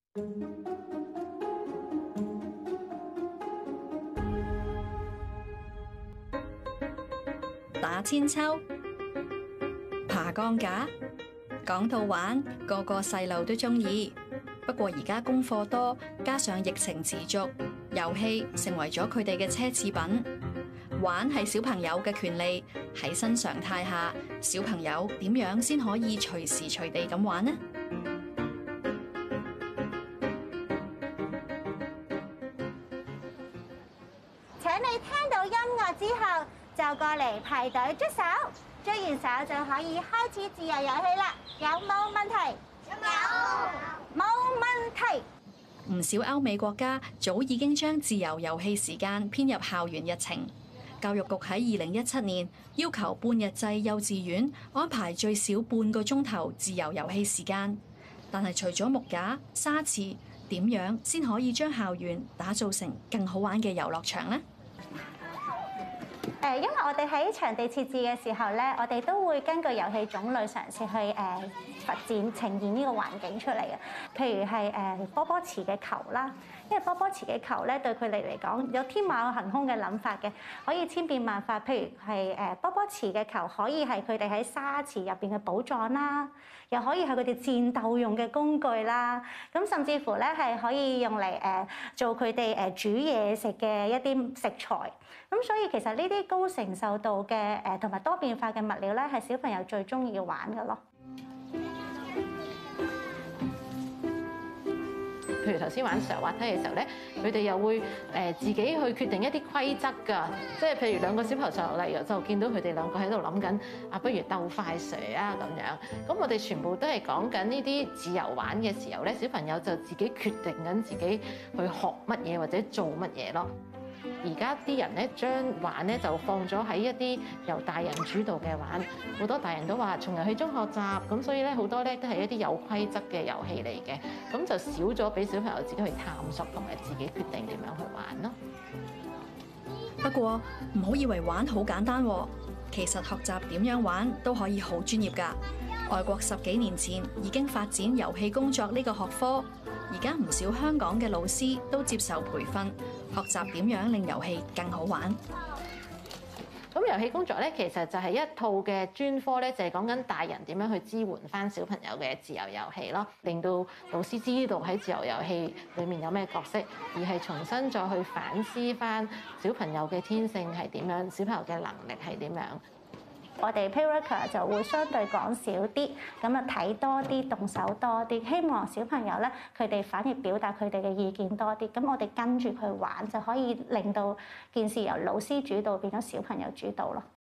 打千秋、爬鋼架，講到玩，個個細路都鍾意。不過而家功課多，加上疫情持續，遊戲成為咗佢哋嘅奢侈品。玩係小朋友嘅權利，喺新常態下，小朋友點樣先可以隨時隨地咁玩呢？ 請你聽到音樂之後，就過嚟排隊捽手，捽完手就可以開始自由遊戲啦。有冇問題？有。冇問題。 唔少歐美國家早已經將自由遊戲時間編入校園日程。教育局喺2017年要求半日制幼稚園安排最少半個鐘頭自由遊戲時間。但係除咗木架、沙池，點樣先可以將校園打造成更好玩嘅遊樂場呢？ 因為我哋喺場地設置嘅時候咧，我哋都會根據遊戲種類嘗試去發展呈現呢個環境出嚟嘅。譬如係波波池嘅球啦，因為波波池嘅球咧對佢哋嚟講有天馬行空嘅諗法嘅，可以千變萬化。譬如係波波池嘅球可以係佢哋喺沙池入邊嘅寶藏啦，又可以係佢哋戰鬥用嘅工具啦。咁甚至乎咧係可以用嚟做佢哋煮嘢食嘅一啲食材。咁所以其實呢啲高承受度嘅同埋多變化嘅物料咧，係小朋友最中意玩嘅咯。 譬如頭先玩上滑梯嘅時候咧，佢哋又會自己去決定一啲規則㗎，即係譬如兩個小朋友上落嚟，就見到佢哋兩個喺度諗緊啊，不如鬥快蛇啊咁樣。咁我哋全部都係講緊呢啲自由玩嘅時候咧，小朋友就自己決定緊自己去學乜嘢或者做乜嘢咯。而家啲人咧將玩咧就放咗喺一啲由大人主導嘅玩，好多大人都話從遊戲中學習，咁所以咧好多咧都係一啲有規則嘅遊戲嚟嘅，咁就少咗俾小朋友自己去探索同埋自己決定點樣去玩咯。 不過唔好以為玩好簡單喎，其實學習點樣玩都可以好專業㗎。外國10幾年前已經發展遊戲工作呢個學科，而家唔少香港嘅老師都接受培訓，學習點樣令遊戲更好玩。 咁遊戲工作咧，其實就係一套嘅專科咧，就係講緊大人點樣去支援翻小朋友嘅自由遊戲咯，令到老師知道喺自由遊戲裡面有咩角色，而係重新再去反思翻小朋友嘅天性係點樣，小朋友嘅能力係點樣。 我哋 Playworker 就會相對講少啲，咁啊睇多啲，動手多啲，希望小朋友咧佢哋反而表達佢哋嘅意見多啲，咁我哋跟住佢玩就可以令到件事由老師主導變咗小朋友主導咯。